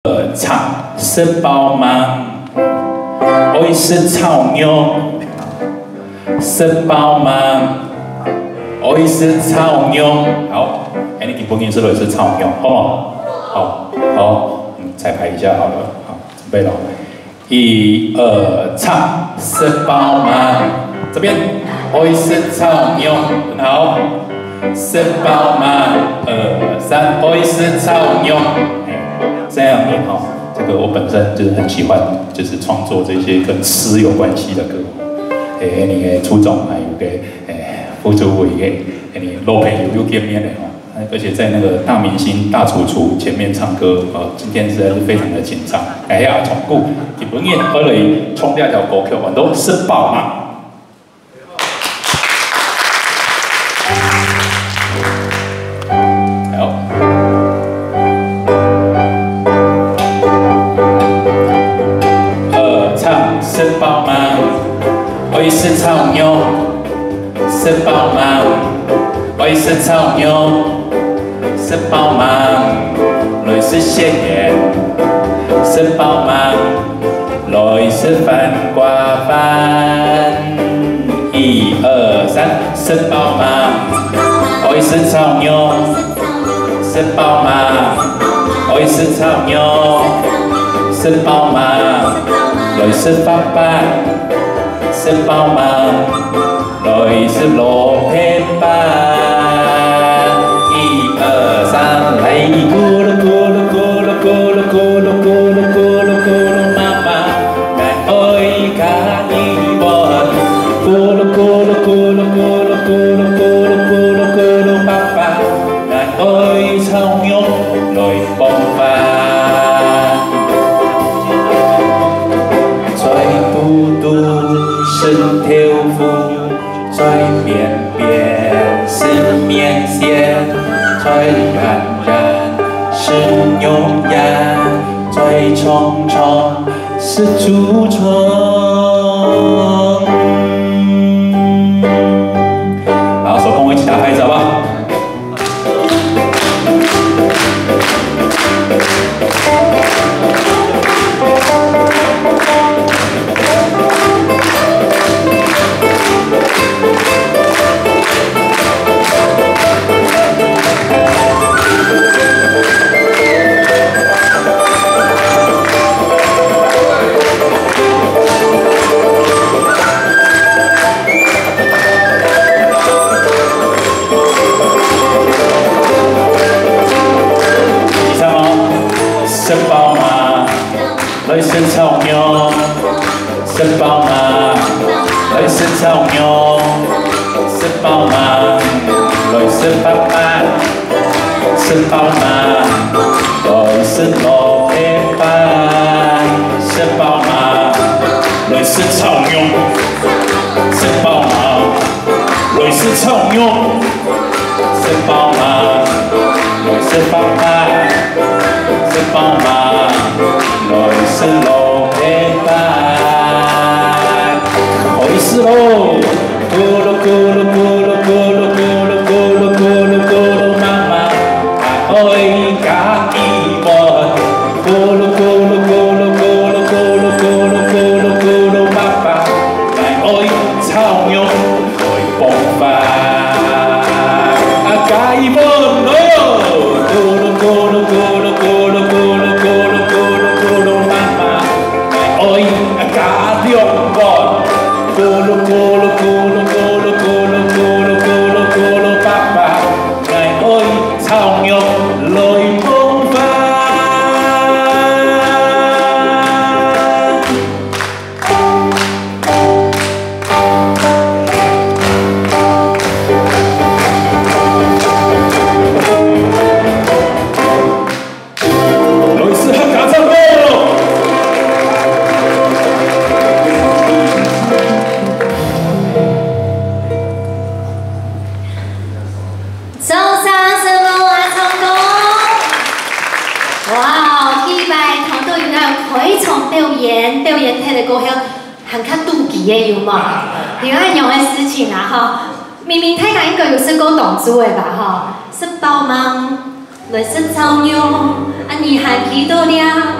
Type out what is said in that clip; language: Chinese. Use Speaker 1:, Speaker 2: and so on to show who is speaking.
Speaker 1: 唱是饱吗？我是草牛，是饱吗？我是草牛。好，哎，你本音是不是草牛？好吗？好，好，彩排一下好了，好，准备了。1、2，唱是饱吗？这边，我是草牛，很好。是饱吗？2、3，我是草牛。这样也好，这个我本身就是很喜欢，就是创作这些跟诗有关系的歌。你的初衷还有个付出为个，你老朋友又见面了哦，而且在那个大明星大厨前面唱歌，今天实在是非常的紧张。哎呀，从故日本人喝了冲两条歌曲，我都是饱嘛。是饱吗？我是草牛。是饱吗？我是草牛。是饱吗？我是鲜艳。是饱吗？我是番瓜饭。1、2、3，是饱吗？我是草牛。是饱吗？我是草牛。是饱吗？我是爸爸，是饱吗？我是罗佩巴。1、2、3，来咕噜咕噜咕噜咕噜咕噜咕噜咕噜咕噜妈妈，来爱卡伊我，咕噜咕噜咕噜咕噜咕噜咕噜咕噜咕噜爸爸，来爱草牛来帮饭。是条夫，最边边是面线，最软软是牛羊，最重重是竹虫。好，手跟我一起打拍子好不好？是饱吗？我是草牛。是饱吗？我是草牛。是饱吗？我是爸爸。是饱吗？我是罗佩巴。是饱吗？我是草牛。是饱吗？我是草牛。是饱吗？我是爸爸。是饱吗？我是罗佩巴。我是喽，咕噜咕噜咕噜咕噜咕噜咕噜咕噜咕噜妈妈，爱家伊我，咕噜咕噜咕噜咕噜咕噜咕噜咕噜咕噜爸爸，爱草牛爱帮饭，家伊我喽，咕噜咕噜咕噜咕噜咕噜咕噜咕噜咕噜妈妈，爱家中我，咕噜咕噜咕噜咕噜咕噜咕噜咕噜咕噜爸爸，爱草牛来帮饭。
Speaker 2: 表演睇个歌响，很较妒忌的有嘛？另外样的事情啊哈，明明睇下应该有是个动作的吧哈？是饱吗？来是草牛，啊你还记得了？